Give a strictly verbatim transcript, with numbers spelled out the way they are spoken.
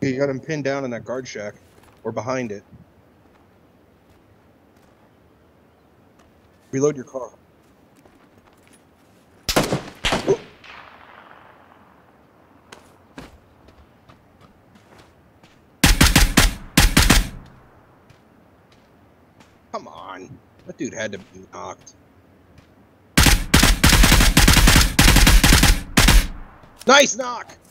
You got him pinned down in that guard shack. Or behind it. Reload your car. Oh. Come on. That dude had to be knocked. Nice knock!